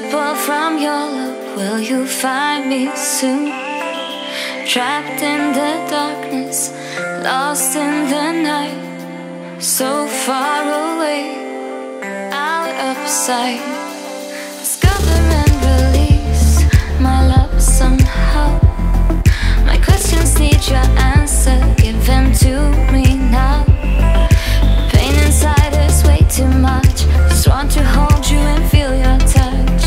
Invisible from your love, will you find me soon? Trapped in the darkness, lost in the night, so far away, out of sight. Discover and release my love somehow. My questions need your answer, give them to me now. Pain inside is way too much, just want to hold you and feel your touch.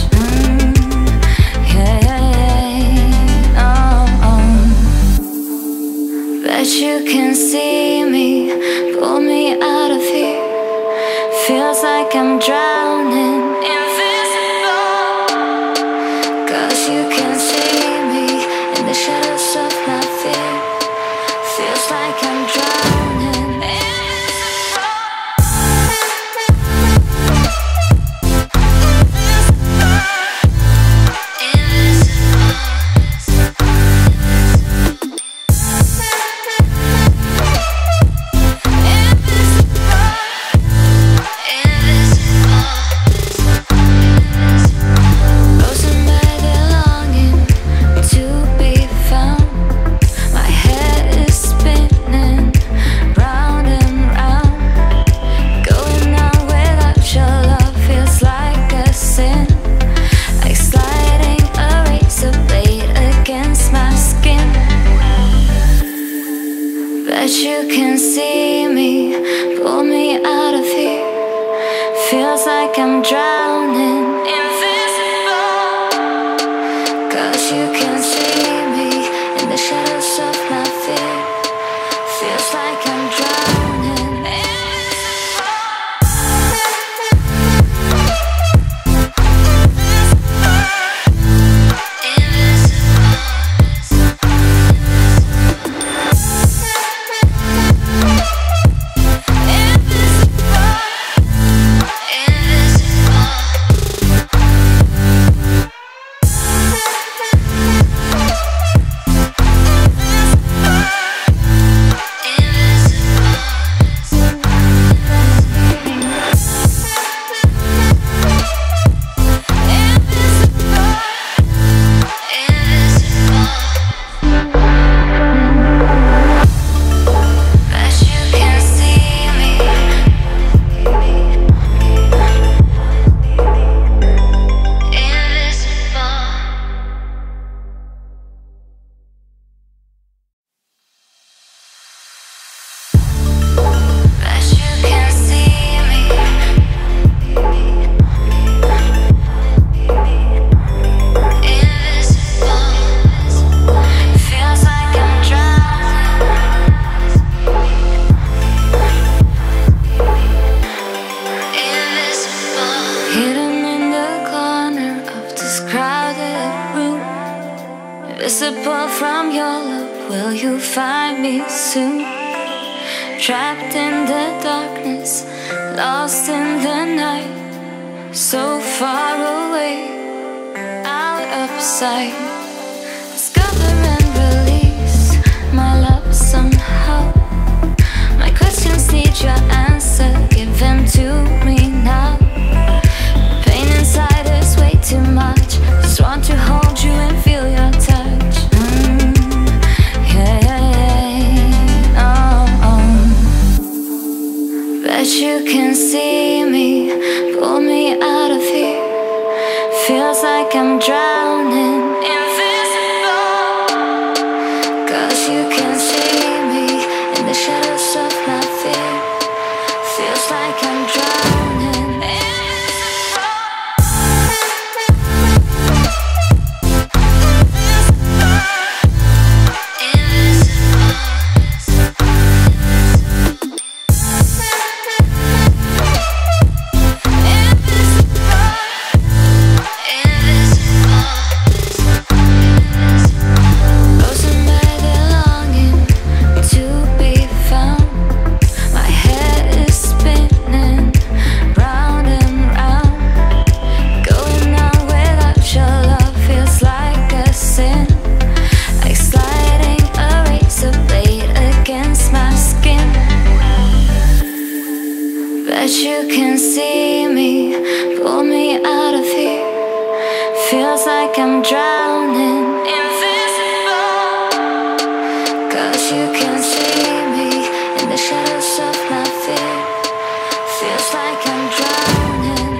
Bet you can see me, pull me out of here. Feels like I'm drowning, invisible. Cause you can see me in the shadows of my fear. Feels like I'm drowning, you can see me, pull me out of here. Feels like I'm drowning, invisible. Cause you can see me in the shadows of my fear. Feels like I'm drowning, invisible from your love, will you find me soon? Trapped in the darkness, lost in the night, so far away, out of sight. Discover and release my love somehow. My questions need your answer, give them to me now. Pain inside is way too much, just want to hold you and feel your touch. Bet you can see me, pull me out of here. Feels like I'm drowning, invisible. Cause you can see me in the shadows of my fear. Feels like I'm drowning, bet you can see me, pull me out of here. Feels like I'm drowning, invisible. 'Cause you can see me in the shadows of my fear. Feels like I'm drowning,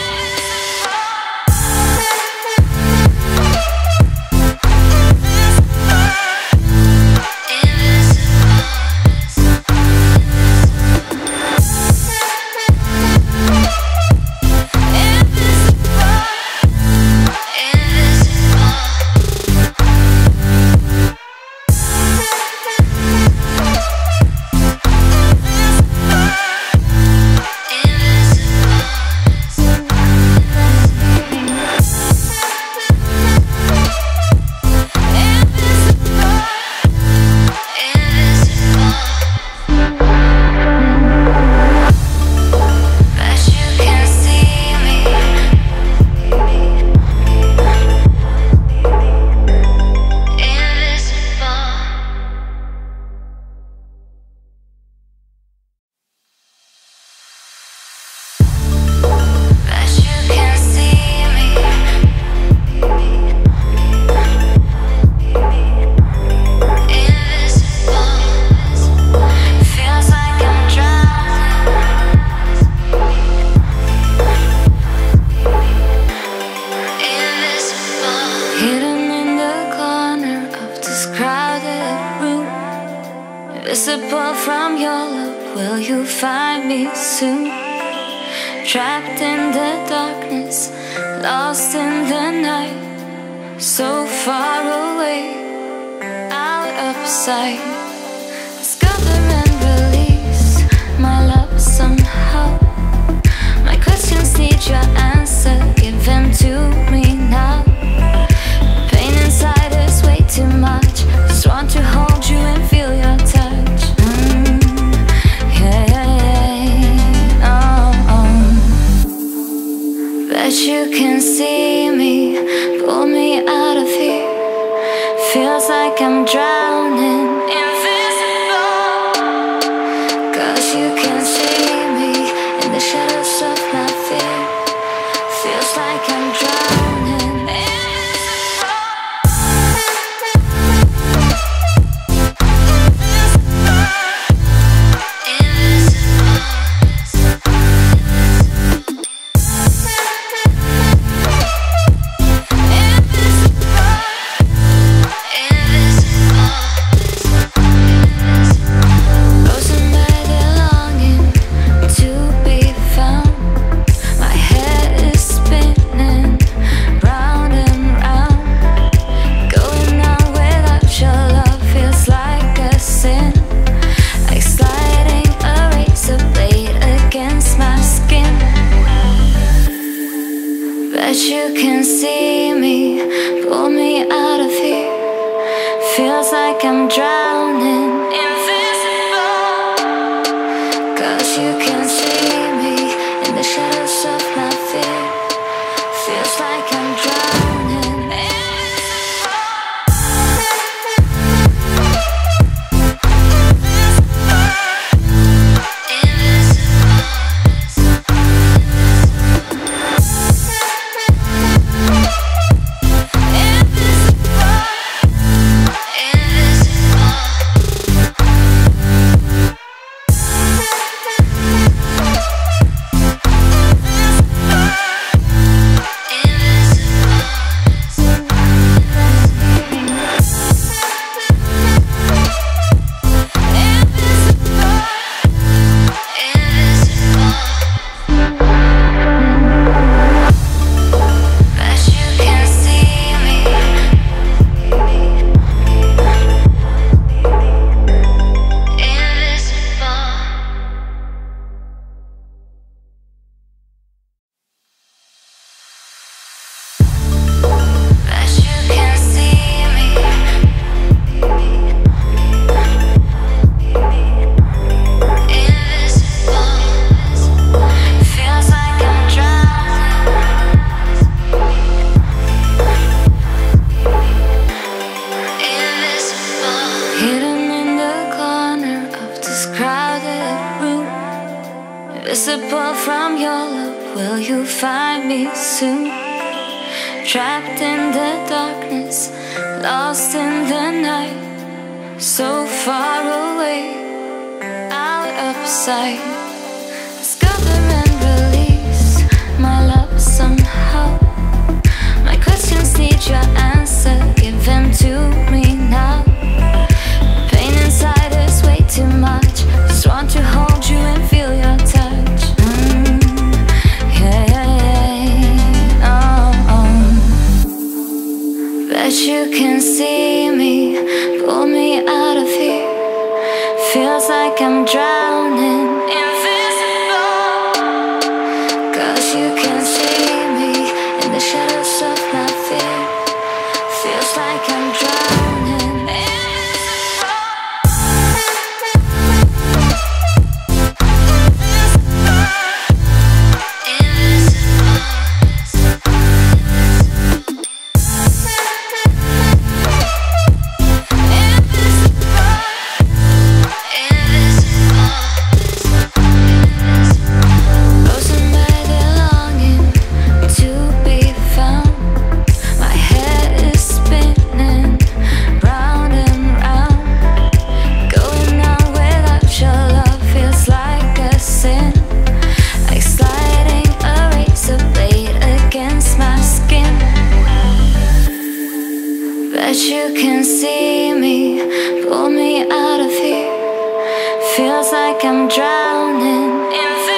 invisible from your love. Will you find me soon? Trapped in the darkness, lost in the night, so far away, out of sight. Discover and release my love somehow. My questions need your answer, give them to me now. Pain inside is way too much, just want to hold you and feel your touch. But you can see me, pull me out of here. Feels like I'm drowning, invisible. 'Cause you can see me in the shadows of my fear. Feels like I'm drowning, you can see me, pull me out of here. Feels like I'm drowning, invisible. 'Cause you can see me in the shadows of my fear. Feels like I'm drowning, invisible from your love. Will you find me soon? trapped in the darkness, lost in the night, so far away, out of sight. Discover and release my love somehow. My questions need your answer, give them to me now. Pain inside is way too much, just want to hold you and feel your touch. Bet you can see me, pull me out of here. Feels like I'm drowning, invisible. 'Cause you can see me in the shadows of my fear. Feels like I'm drowning, invisible. Bet you can see me, pull me out of here. Feels like I'm drowning in